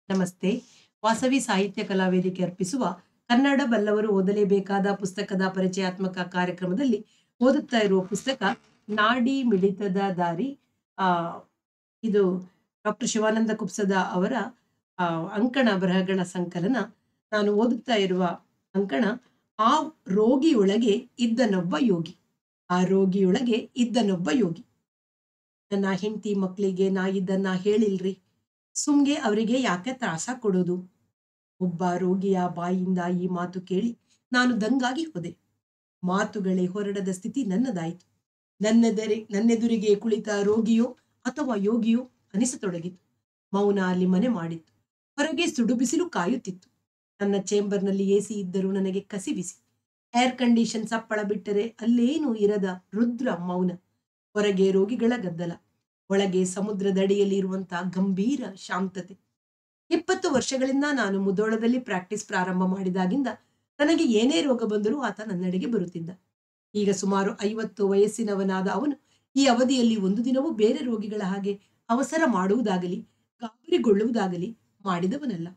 ನಮಸ್ತೆ. ವಾಸವಿ ಸಾಹಿತ್ಯ ಕಲಾ ವೇದಿಕೆ ಅರ್ಪಿಸುವ ಕನ್ನಡ ಬಲ್ಲವರು ಓದಲೇಬೇಕಾದ ಪುಸ್ತಕದ ಪರಿಚಯಾತ್ಮಕ ಕಾರ್ಯಕ್ರಮದಲ್ಲಿ ಓದುತ್ತಾ ಇರುವ ಪುಸ್ತಕ ನಾಡಿ ಮಿಡಿತದ ದಾರಿ. ಆ ಇದು ಡಾಕ್ಟರ್ ಶಿವಾನಂದ ಕುಪ್ಸದ ಅವರ ಅಂಕಣ ಬರಹಗಳ ಸಂಕಲನ. ನಾನು ಓದುತ್ತಾ ಇರುವ ಅಂಕಣ ಆ ರೋಗಿಯೊಳಗೆ ಇದ್ದನೊಬ್ಬ ಯೋಗಿ. ಆ ರೋಗಿಯೊಳಗೆ ಇದ್ದನೊಬ್ಬ ಯೋಗಿ. ನನ್ನ ಹೆಂಡತಿ ಮಕ್ಕಳಿಗೆ ನಾ ಇದನ್ನ ಹೇಳಿಲ್ರಿ, ಸುಮ್ಗೆ ಅವರಿಗೆ ಯಾಕೆ ತ್ರಾಸ ಕೊಡೋದು? ಒಬ್ಬ ರೋಗಿಯ ಬಾಯಿಂದ ಈ ಮಾತು ಕೇಳಿ ನಾನು ದಂಗಾಗಿ ಹೋದೆ. ಮಾತುಗಳೇ ಹೊರಡದ ಸ್ಥಿತಿ ನನ್ನದಾಯಿತು. ನನ್ನೆದುರಿಗೆ ಕುಳಿತ ರೋಗಿಯೋ ಅಥವಾ ಯೋಗಿಯೋ ಅನಿಸತೊಡಗಿತು. ಮೌನ ಅಲ್ಲಿ ಮನೆ ಮಾಡಿತ್ತು. ಹೊರಗೆ ಸುಡು ಬಿಸಿಲು ಕಾಯುತ್ತಿತ್ತು. ನನ್ನ ಚೇಂಬರ್ನಲ್ಲಿ ಎಸಿ ಇದ್ದರೂ ನನಗೆ ಕಸಿವಿಸಿ. ಏರ್ ಕಂಡೀಷನ್ ಸಪ್ಪಳ ಬಿಟ್ಟರೆ ಅಲ್ಲೇನೂ ಇರದ ರುದ್ರ ಮೌನ. ಹೊರಗೆ ರೋಗಿಗಳ ಗದ್ದಲ, ಒಳಗೆ ಸಮುದ್ರದಡಿಯಲ್ಲಿ ಇರುವಂತಹ ಗಂಭೀರ ಶಾಂತತೆ. 20 ವರ್ಷಗಳಿಂದ ನಾನು ಮುಧೋಳದಲ್ಲಿ ಪ್ರಾಕ್ಟೀಸ್ ಪ್ರಾರಂಭ ಮಾಡಿದಾಗಿಂದ ನನಗೆ ಏನೇ ರೋಗ ಬಂದರೂ ಆತ ನನ್ನೆಡೆಗೆ ಬರುತ್ತಿದ್ದ. ಈಗ ಸುಮಾರು 50 ವಯಸ್ಸಿನವನಾದ ಅವನು ಈ ಅವಧಿಯಲ್ಲಿ ಒಂದು ದಿನವೂ ಬೇರೆ ರೋಗಿಗಳ ಹಾಗೆ ಅವಸರ ಮಾಡುವುದಾಗಲಿ ಗಾಬರಿಗೊಳ್ಳುವುದಾಗಲಿ ಮಾಡಿದವನಲ್ಲ.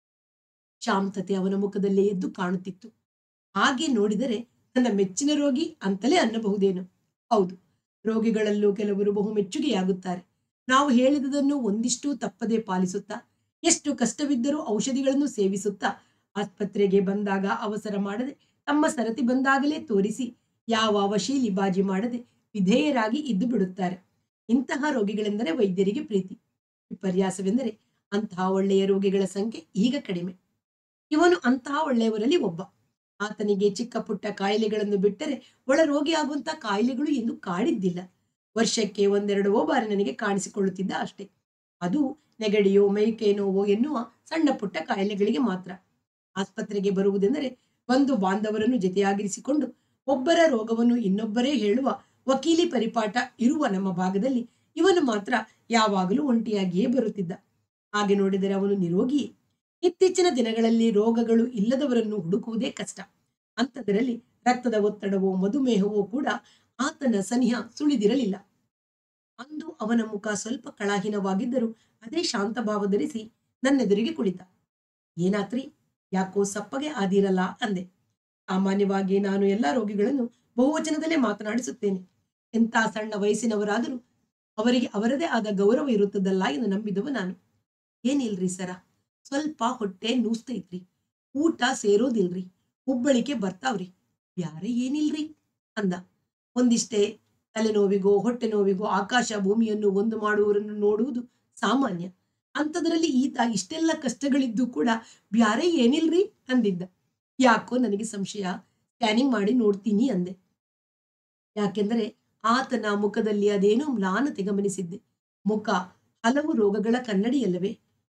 ಶಾಂತತೆ ಅವನ ಮುಖದಲ್ಲೇ ಎದ್ದು ಕಾಣುತ್ತಿತ್ತು. ಹಾಗೆ ನೋಡಿದರೆ ನನ್ನ ಮೆಚ್ಚಿನ ರೋಗಿ ಅಂತಲೇ ಅನ್ನಬಹುದೇನು? ಹೌದು, ರೋಗಿಗಳಲ್ಲೂ ಕೆಲವರು ಬಹು ಮೆಚ್ಚುಗೆಯಾಗುತ್ತಾರೆ. ನಾವು ಹೇಳಿದುದನ್ನು ಒಂದಿಷ್ಟು ತಪ್ಪದೆ ಪಾಲಿಸುತ್ತಾ, ಎಷ್ಟು ಕಷ್ಟವಿದ್ದರೂ ಔಷಧಿಗಳನ್ನು ಸೇವಿಸುತ್ತಾ, ಆಸ್ಪತ್ರೆಗೆ ಬಂದಾಗ ಅವಸರ ಮಾಡದೆ, ತಮ್ಮ ಸರತಿ ಬಂದಾಗಲೇ ತೋರಿಸಿ, ಯಾವ ವಶೀಲಿ ಬಾಜಿ ಮಾಡದೆ ವಿಧೇಯರಾಗಿ ಇದ್ದು ಬಿಡುತ್ತಾರೆ. ಇಂತಹ ರೋಗಿಗಳೆಂದರೆ ವೈದ್ಯರಿಗೆ ಪ್ರೀತಿ. ವಿಪರ್ಯಾಸವೆಂದರೆ ಅಂತಹ ಒಳ್ಳೆಯ ರೋಗಿಗಳ ಸಂಖ್ಯೆ ಈಗ ಕಡಿಮೆ. ಇವನು ಅಂತಹ ಒಳ್ಳೆಯವರಲ್ಲಿ ಒಬ್ಬ. ಆತನಿಗೆ ಚಿಕ್ಕ ಪುಟ್ಟ ಕಾಯಿಲೆಗಳನ್ನು ಬಿಟ್ಟರೆ ಒಳ ರೋಗಿ ಆಗುವಂತ ಕಾಯಿಲೆಗಳು ಎಂದು ಕಾಡಿದ್ದಿಲ್ಲ. ವರ್ಷಕ್ಕೆ 1-2 ಬಾರಿ ನನಗೆ ಕಾಣಿಸಿಕೊಳ್ಳುತ್ತಿದ್ದ ಅಷ್ಟೇ. ಅದು ನೆಗಡಿಯೋ ಮೈಕೈ ನೋವೋ ಎನ್ನುವ ಸಣ್ಣ ಪುಟ್ಟ ಕಾಯಿಲೆಗಳಿಗೆ ಮಾತ್ರ. ಆಸ್ಪತ್ರೆಗೆ ಬರುವುದೆಂದರೆ ಬಂಧು ಬಾಂಧವರನ್ನು ಜೊತೆಯಾಗಿರಿಸಿಕೊಂಡು ಒಬ್ಬರ ರೋಗವನ್ನು ಇನ್ನೊಬ್ಬರೇ ಹೇಳುವ ವಕೀಲಿ ಪರಿಪಾಠ ಇರುವ ನಮ್ಮ ಭಾಗದಲ್ಲಿ ಇವನು ಮಾತ್ರ ಯಾವಾಗಲೂ ಒಂಟಿಯಾಗಿಯೇ ಬರುತ್ತಿದ್ದ. ಹಾಗೆ ನೋಡಿದರೆ ಅವನು ನಿರೋಗಿಯೇ. ಇತ್ತೀಚಿನ ದಿನಗಳಲ್ಲಿ ರೋಗಗಳು ಇಲ್ಲದವರನ್ನು ಹುಡುಕುವುದೇ ಕಷ್ಟ. ಅಂಥದರಲ್ಲಿ ರಕ್ತದ ಒತ್ತಡವೋ ಮಧುಮೇಹವೋ ಕೂಡ ಆತನ ಸನಿಹ ಸುಳಿದಿರಲಿಲ್ಲ. ಅಂದು ಅವನ ಮುಖ ಸ್ವಲ್ಪ ಕಳಾಹೀನವಾಗಿದ್ದರೂ ಅದೇ ಶಾಂತ ಭಾವ ಧರಿಸಿ ನನ್ನೆದುರಿಗೆ ಕುಳಿತ. ಏನಾತ್ರಿ, ಯಾಕೋ ಸಪ್ಪಗೆ ಆದಿರಲ್ಲ ಅಂದೆ. ಸಾಮಾನ್ಯವಾಗಿ ನಾನು ಎಲ್ಲ ರೋಗಿಗಳನ್ನು ಬಹುವಚನದಲ್ಲೇ ಮಾತನಾಡಿಸುತ್ತೇನೆ. ಎಂಥ ಸಣ್ಣ ವಯಸ್ಸಿನವರಾದರೂ ಅವರಿಗೆ ಅವರದೇ ಆದ ಗೌರವ ಇರುತ್ತದಲ್ಲ ಎಂದು ನಂಬಿದವ ನಾನು. ಏನಿಲ್ರಿ ಸರ, ಸ್ವಲ್ಪ ಹೊಟ್ಟೆ ನೂಸ್ತೈತ್ರಿ, ಊಟ ಸೇರೋದಿಲ್ರಿ, ಹುಬ್ಬಳಿಕೆ ಬರ್ತಾವ್ರಿ, ಬ್ಯಾರೆ ಏನಿಲ್ರಿ ಅಂದ. ಒಂದಿಷ್ಟೇ ತಲೆನೋವಿಗೋ ಹೊಟ್ಟೆ ನೋವಿಗೋ ಆಕಾಶ ಭೂಮಿಯನ್ನು ಒಂದು ಮಾಡುವವರನ್ನು ನೋಡುವುದು ಸಾಮಾನ್ಯ. ಅಂಥದ್ರಲ್ಲಿ ಈತ ಇಷ್ಟೆಲ್ಲ ಕಷ್ಟಗಳಿದ್ದು ಕೂಡ ಬ್ಯಾರೆ ಏನಿಲ್ರಿ ಅಂದಿದ್ದ. ಯಾಕೋ ನನಗೆ ಸಂಶಯ. ಸ್ಕ್ಯಾನಿಂಗ್ ಮಾಡಿ ನೋಡ್ತೀನಿ ಅಂದೆ. ಯಾಕೆಂದರೆ ಆತನ ಮುಖದಲ್ಲಿ ಅದೇನೋ ಮ್ಲಾನತೆ ಗಮನಿಸಿದ್ದೆ. ಮುಖ ಹಲವು ರೋಗಗಳ ಕನ್ನಡಿಯಲ್ಲವೇ?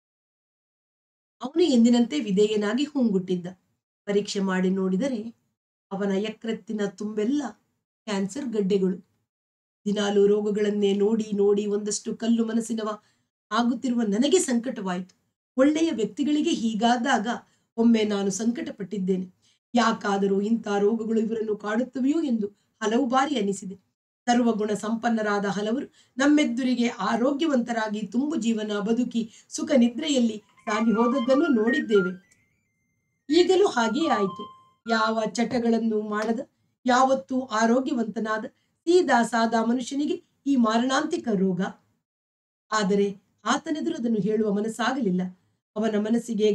ಅವನು ಎಂದಿನಂತೆ ವಿಧೇಯನಾಗಿ ಹೂಂಗುಟ್ಟಿದ್ದ. ಪರೀಕ್ಷೆ ಮಾಡಿ ನೋಡಿದರೆ ಅವನ ಯಕೃತ್ತಿನ ತುಂಬೆಲ್ಲ ಕ್ಯಾನ್ಸರ್ ಗಡ್ಡೆಗಳು. ದಿನಾಲು ರೋಗಗಳನ್ನೇ ನೋಡಿ ನೋಡಿ ಒಂದಷ್ಟು ಕಲ್ಲು ಮನಸ್ಸಿನವ ಆಗುತ್ತಿರುವ ನನಗೆ ಸಂಕಟವಾಯಿತು. ಒಳ್ಳೆಯ ವ್ಯಕ್ತಿಗಳಿಗೆ ಹೀಗಾದಾಗ ಒಮ್ಮೆ ನಾನು ಸಂಕಟ ಪಟ್ಟಿದ್ದೇನೆ. ಯಾಕಾದರೂ ಇಂಥ ರೋಗಗಳು ಇವರನ್ನು ಕಾಡುತ್ತವೆಯೋ ಎಂದು ಹಲವು ಬಾರಿ ಅನಿಸಿದೆ. ಸರ್ವಗುಣ ಸಂಪನ್ನರಾದ ಹಲವರು ನಮ್ಮೆದುರಿಗೆ ಆರೋಗ್ಯವಂತರಾಗಿ ತುಂಬು ಜೀವನ ಬದುಕಿ ಸುಖ ನಿದ್ರೆಯಲ್ಲಿ ಸಾಗಿ ಹೋದದ್ದನ್ನು ನೋಡಿದ್ದೇವೆ. ಈಗಲೂ ಹಾಗೆಯೇ ಆಯಿತು. ಯಾವ ಚಟಗಳನ್ನು ಮಾಡದ, ಯಾವತ್ತೂ ಆರೋಗ್ಯವಂತನಾದ ಸೀದಾ ಸಾದಾ ಮನುಷ್ಯನಿಗೆ ಈ ಮಾರಣಾಂತಿಕ ರೋಗ. ಆದರೆ ಆತನೆದುರು ಅದನ್ನು ಹೇಳುವ ಮನಸ್ಸಾಗಲಿಲ್ಲ. ಅವನ ಮನಸ್ಸಿಗೆ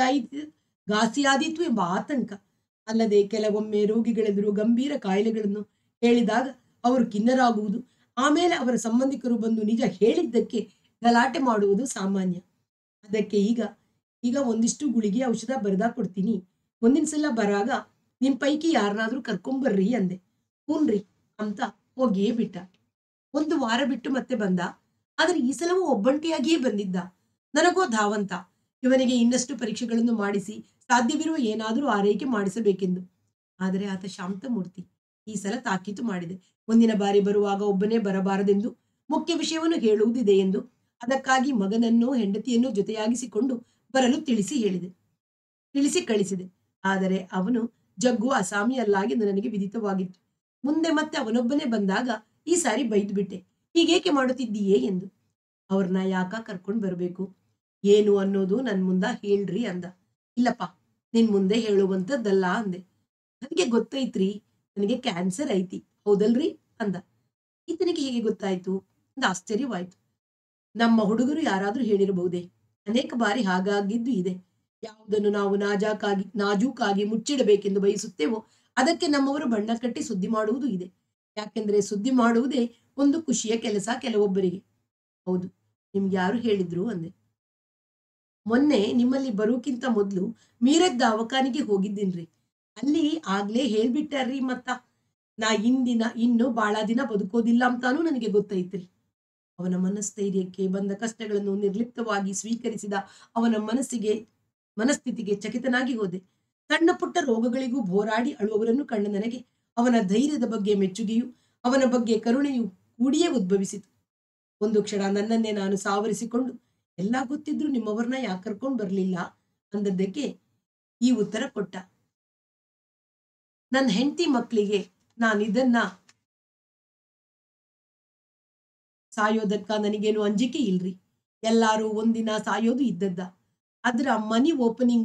ಘಾಸಿಯಾದೀತು ಎಂಬ ಆತಂಕ. ಅಲ್ಲದೆ ಕೆಲವೊಮ್ಮೆ ರೋಗಿಗಳೆದುರು ಗಂಭೀರ ಕಾಯಿಲೆಗಳನ್ನು ಹೇಳಿದಾಗ ಅವರು ಖಿನ್ನರಾಗುವುದು, ಆಮೇಲೆ ಅವರ ಸಂಬಂಧಿಕರು ಬಂದು ನಿಜ ಹೇಳಿದ್ದಕ್ಕೆ ಗಲಾಟೆ ಮಾಡುವುದು ಸಾಮಾನ್ಯ. ಅದಕ್ಕೆ ಈಗ ಒಂದಿಷ್ಟು ಗುಳಿಗೆ ಔಷಧ ಬರೆದಾ ಕೊಡ್ತೀನಿ, ಮುಂದಿನ ಸಲ ಬರಾಗ ನಿಮ್ ಪೈಕಿ ಯಾರನ್ನಾದ್ರೂ ಕರ್ಕೊಂಬರ್ರಿ ಅಂದೆ. ಹೂನ್ರಿ ಅಂತ ಹೋಗಿಯೇ ಬಿಟ್ಟ. 1 ವಾರ ಬಿಟ್ಟು ಮತ್ತೆ ಬಂದ. ಆದ್ರೆ ಈ ಸಲವೂ ಒಬ್ಬಂಟಿಯಾಗಿಯೇ ಬಂದಿದ್ದ. ನನಗೋ ಧಾವಂತ, ಇವನಿಗೆ ಇನ್ನಷ್ಟು ಪರೀಕ್ಷೆಗಳನ್ನು ಮಾಡಿಸಿ ಸಾಧ್ಯವಿರುವ ಏನಾದರೂ ಆರೈಕೆ ಮಾಡಿಸಬೇಕೆಂದು. ಆದರೆ ಆತ ಶಾಂತ ಮೂರ್ತಿ. ಈ ಸಲ ತಾಕೀತು ಮಾಡಿದೆ. ಮುಂದಿನ ಬಾರಿ ಬರುವಾಗ ಒಬ್ಬನೇ ಬರಬಾರದೆಂದು, ಮುಖ್ಯ ವಿಷಯವನ್ನು ಹೇಳುವುದಿದೆ ಎಂದು. ಅದಕ್ಕಾಗಿ ಮಗನನ್ನೋ ಹೆಂಡತಿಯನ್ನೋ ಜೊತೆಯಾಗಿಸಿಕೊಂಡು ಬರಲು ತಿಳಿಸಿ ಕಳಿಸಿದೆ. ಆದರೆ ಅವನು ಜಗ್ಗು ಅಸಾಮಿಯಲ್ಲಾಗೆಂದು ನನಗೆ ವಿದಿತವಾಗಿತ್ತು. ಮುಂದೆ ಮತ್ತೆ ಅವನೊಬ್ಬನೇ ಬಂದಾಗ ಈ ಸಾರಿ ಬೈದು ಬಿಟ್ಟೆ, ಹೀಗೇಕೆ ಮಾಡುತ್ತಿದ್ದೀಯೇ ಎಂದು. ಅವ್ರನ್ನ ಯಾಕ ಕರ್ಕೊಂಡು ಬರಬೇಕು? ಏನು ಅನ್ನೋದು ನನ್ ಮುಂದ ಹೇಳ್ರಿ ಅಂದ. ಇಲ್ಲಪ್ಪ, ನಿನ್ ಮುಂದೆ ಹೇಳುವಂಥದ್ದಲ್ಲ ಅಂದೆ. ನನಗೆ ಗೊತ್ತೈತ್ರಿ, ನನಗೆ ಕ್ಯಾನ್ಸರ್ ಐತಿ, ಹೌದಲ್ರಿ ಅಂದ. ಈತನಿಗೆ ಹೇಗೆ ಗೊತ್ತಾಯ್ತು ಅಂತ ಆಶ್ಚರ್ಯವಾಯ್ತು. ನಮ್ಮ ಹುಡುಗರು ಯಾರಾದ್ರೂ ಹೇಳಿರಬಹುದೇ? ಅನೇಕ ಬಾರಿ ಹಾಗಾಗಿದ್ದು ಇದೆ. ಯಾವುದನ್ನು ನಾವು ನಾಜೂಕಾಗಿ ಮುಚ್ಚಿಡಬೇಕೆಂದು ಬಯಸುತ್ತೇವೋ ಅದಕ್ಕೆ ನಮ್ಮವರು ಬಣ್ಣ ಕಟ್ಟಿ ಸುದ್ದಿ ಮಾಡುವುದು ಇದೆ. ಯಾಕೆಂದ್ರೆ ಸುದ್ದಿ ಮಾಡುವುದೇ ಒಂದು ಖುಷಿಯ ಕೆಲಸ ಕೆಲವೊಬ್ಬರಿಗೆ. ಹೌದು, ನಿಮ್ಗೆ ಯಾರು ಹೇಳಿದ್ರು ಅಂದೆ. ಮೊನ್ನೆ ನಿಮ್ಮಲ್ಲಿ ಬರೋಕ್ಕಿಂತ ಮೊದ್ಲು ಮೀರಜ್ ದವಾಖಾನಿಗೆ ಹೋಗಿದ್ದೀನ್ರಿ. ಅಲ್ಲಿ ಆಗ್ಲೇ ಹೇಳ್ಬಿಟ್ಟಾರ್ರಿ ಮತ್ತ. ನಾ ಇನ್ನು ಬಾಳ ದಿನ ಬದುಕೋದಿಲ್ಲ ಅಂತಾನೂ ನನಗೆ ಗೊತ್ತೈತ್ರಿ. ಅವನ ಮನಸ್ಥೈರ್ಯಕ್ಕೆ ಬಂದ ಕಷ್ಟಗಳನ್ನು ನಿರ್ಲಿಪ್ತವಾಗಿ ಸ್ವೀಕರಿಸಿದ ಅವನ ಮನಸ್ಥಿತಿಗೆ ಚಕಿತನಾಗಿ ಹೋದೆ. ಸಣ್ಣ ಪುಟ್ಟ ರೋಗಗಳಿಗೂ ಹೋರಾಡಿ ಅಳುವವರನ್ನು ಕಂಡ ನನಗೆ ಅವನ ಧೈರ್ಯದ ಬಗ್ಗೆ ಮೆಚ್ಚುಗೆಯು, ಅವನ ಬಗ್ಗೆ ಕರುಣೆಯು ಕೂಡಿಯೇ ಉದ್ಭವಿಸಿತು. ಒಂದು ಕ್ಷಣ ನನ್ನನ್ನೇ ನಾನು ಸಾವರಿಸಿಕೊಂಡು, ಎಲ್ಲ ಗೊತ್ತಿದ್ರು ನಿಮ್ಮವ್ರನ್ನ ಯಾಕೆ ಕರ್ಕೊಂಡು ಬರ್ಲಿಲ್ಲ ಅಂದದ್ದಕ್ಕೆ ಈ ಉತ್ತರ ಕೊಟ್ಟ. ನನ್ನ ಹೆಂಡತಿ ಮಕ್ಕಳಿಗೆ ನಾನಿದನ್ನ ಸಾಯೋದಕ್ಕ ನನಗೇನು ಅಂಜಿಕೆ ಇಲ್ರಿ. ಎಲ್ಲಾರು ಒಂದಿನ ಸಾಯೋದು ಇದ್ದದ್ದ. ಅದ್ರ ಮನಿ ಓಪನಿಂಗ್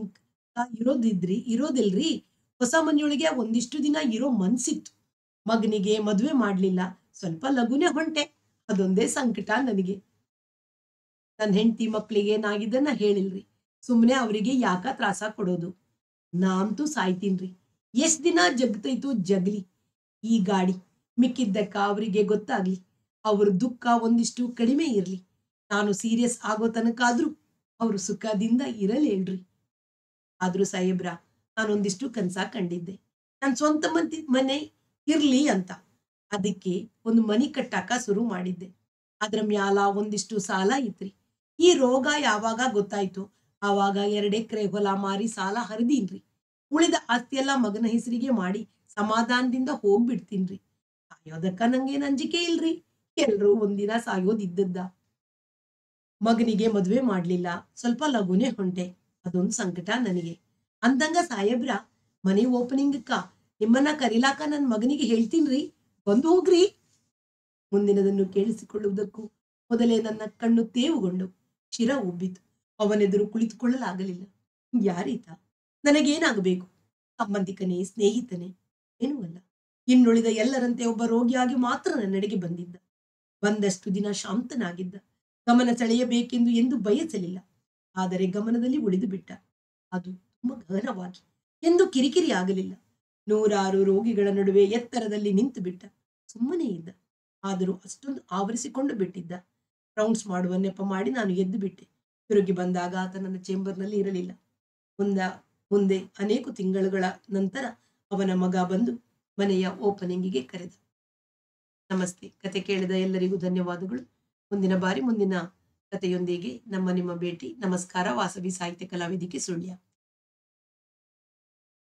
ಇರೋದಿಲ್ರಿ. ಹೊಸ ಮನೆಯೊಳಗೆ ಒಂದಿಷ್ಟು ದಿನ ಇರೋ ಮನ್ಸಿತ್ತು. ಮಗನಿಗೆ ಮದುವೆ ಮಾಡ್ಲಿಲ್ಲ, ಸ್ವಲ್ಪ ಲಗುನೆ ಹೊಂಟೆ. ಅದೊಂದೇ ಸಂಕಟ ನನಗೆ. ನನ್ನ ಹೆಂಡತಿ ಮಕ್ಕಳಿಗೆ ನಾ ಇದನ್ನ ಹೇಳಿಲ್ರಿ. ಸುಮ್ಮನೆ ಅವರಿಗೆ ಯಾಕ ತ್ರಾಸ ಕೊಡೋದು. ನಾ ಅಂತೂ ಸಾಯ್ತೀನ್ರಿ. ಎಷ್ಟ್ ದಿನ ಜಗ್ತೈತೋ ಜಗ್ಲಿ ಈ ಗಾಡಿ. ಮಿಕ್ಕಿದ್ದಕ್ಕ ಅವರಿಗೆ ಗೊತ್ತಾಗ್ಲಿ. ಅವ್ರ ದುಃಖ ಒಂದಿಷ್ಟು ಕಡಿಮೆ ಇರ್ಲಿ. ನಾನು ಸೀರಿಯಸ್ ಆಗೋ ತನಕಾದ್ರೂ ಅವರು ಸುಖದಿಂದ ಇರಲೇಳ್ರಿ. ಆದ್ರೂ ಸಾಹೇಬ್ರ, ನಾನೊಂದಿಷ್ಟು ಕನ್ಸ ಕಂಡಿದ್ದೆ. ನನ್ನ ಸ್ವಂತ ಮನೆ ಇರ್ಲಿ ಅಂತ. ಅದಕ್ಕೆ ಒಂದು ಮನಿ ಕಟ್ಟಾಕ ಶುರು ಮಾಡಿದ್ದೆ. ಅದ್ರ ಮ್ಯಾಲ ಒಂದಿಷ್ಟು ಸಾಲ ಇತ್ರಿ. ಈ ರೋಗ ಯಾವಾಗ ಗೊತ್ತಾಯ್ತು ಆವಾಗ 2 ಎಕರೆ ಹೊಲ ಮಾರಿ ಸಾಲ ಹರಿದೀನ್ರಿ. ಉಳಿದ ಆಸ್ತಿಯೆಲ್ಲ ಮಗನ ಹೆಸರಿಗೆ ಮಾಡಿ ಸಮಾಧಾನದಿಂದ ಹೋಗ್ಬಿಡ್ತೀನ್ರಿ. ಸಾಯೋದಕ್ಕ ನಂಗೇನ್ ಅಂಜಿಕೆ ಇಲ್ರಿ. ಎಲ್ರೂ ಒಂದಿನ ಸಾಯೋದಿದ್ದದ್ದ. ಮಗನಿಗೆ ಮದ್ವೆ ಮಾಡ್ಲಿಲ್ಲ, ಸ್ವಲ್ಪ ಲಗುನೆ ಹೊಂಟೆ. ಅದೊಂದು ಸಂಕಟ ನನಗೆ. ಅಂದಂಗ ಸಾಹೇಬ್ರ, ಮನೆ ಓಪನಿಂಗಕ್ಕ ನಿಮ್ಮನ್ನ ಕರೀಲಾಕ ನನ್ನ ಮಗನಿಗೆ ಹೇಳ್ತೀನ್ರಿ, ಬಂದು ಹೋಗ್ರಿ. ಮುಂದಿನದನ್ನು ಕೇಳಿಸಿಕೊಳ್ಳುವುದಕ್ಕೂ ಮೊದಲೇ ನನ್ನ ಕಣ್ಣು ತೇವುಗೊಂಡು ಶಿರ ಉಬ್ಬಿತು. ಅವನೆದುರು ಕುಳಿತುಕೊಳ್ಳಲಾಗಲಿಲ್ಲ. ಯಾರೀತ? ನನಗೇನಾಗಬೇಕು? ಸಂಬಂಧಿಕನೇ, ಸ್ನೇಹಿತನೇ? ಏನೂ ಅಲ್ಲ. ಇನ್ನುಳಿದ ಎಲ್ಲರಂತೆ ಒಬ್ಬ ರೋಗಿಯಾಗಿ ಮಾತ್ರ ನನ್ನೆಡೆಗೆ ಬಂದಿದ್ದ. ಬಂದಷ್ಟು ದಿನ ಶಾಂತನಾಗಿದ್ದ. ಗಮನ ಸೆಳೆಯಬೇಕೆಂದು ಎಂದು ಬಯಸಲಿಲ್ಲ. ಆದರೆ ಗಮನದಲ್ಲಿ ಉಳಿದು ಬಿಟ್ಟ. ಅದು ತುಂಬ ಗಹನವಾಗಿ. ಎಂದು ಕಿರಿಕಿರಿ ಆಗಲಿಲ್ಲ. 100 ರೋಗಿಗಳ ನಡುವೆ ಎತ್ತರದಲ್ಲಿ ನಿಂತು ಬಿಟ್ಟ. ಸುಮ್ಮನೆ ಇದ್ದ. ಆದರೂ ಅಷ್ಟೊಂದು ಆವರಿಸಿಕೊಂಡು ಬಿಟ್ಟಿದ್ದ. ರೌಂಡ್ಸ್ ಮಾಡುವ ನೆಪ ಮಾಡಿ ನಾನು ಎದ್ದು ಬಿಟ್ಟೆ. ತಿರುಗಿ ಬಂದಾಗ ಆತ ನನ್ನ ಚೇಂಬರ್ನಲ್ಲಿ ಇರಲಿಲ್ಲ. ಮುಂದೆ ಅನೇಕ ತಿಂಗಳುಗಳ ನಂತರ ಅವನ ಮಗ ಬಂದು ಮನೆಯ ಓಪನಿಂಗಿಗೆ ಕರೆದ. ನಮಸ್ತೆ. ಕತೆ ಕೇಳಿದ ಎಲ್ಲರಿಗೂ ಧನ್ಯವಾದಗಳು. ಮುಂದಿನ ಬಾರಿ ಮುಂದಿನ ಕಥೆಯೊಂದಿಗೆ ನಿಮ್ಮ ಭೇಟಿ. ನಮಸ್ಕಾರ. ವಾಸವಿ ಸಾಹಿತ್ಯ ಕಲಾವೇದಿಕೆ ಸುಳ್ಯ.